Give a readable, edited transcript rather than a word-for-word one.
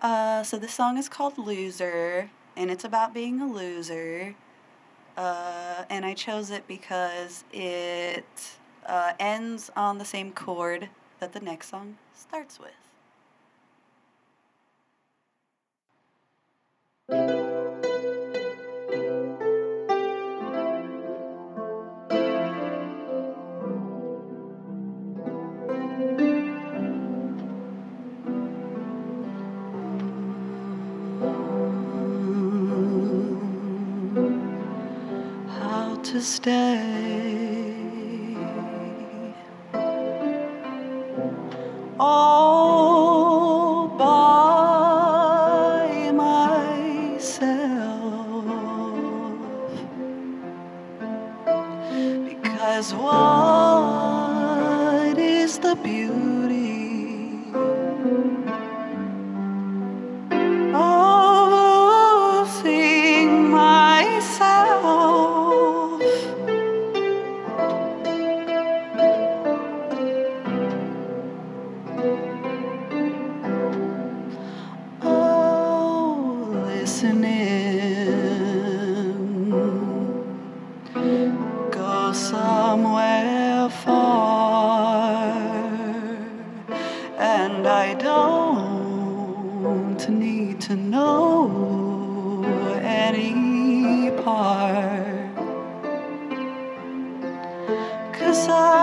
So this song is called Loser, and it's about being a loser. And I chose it because it ends on the same chord that the next song starts with. How to stay all by myself, because what is the beauty of losing myself? Oh, listen in, go somewhere far, and I don't need to know any part, 'cause I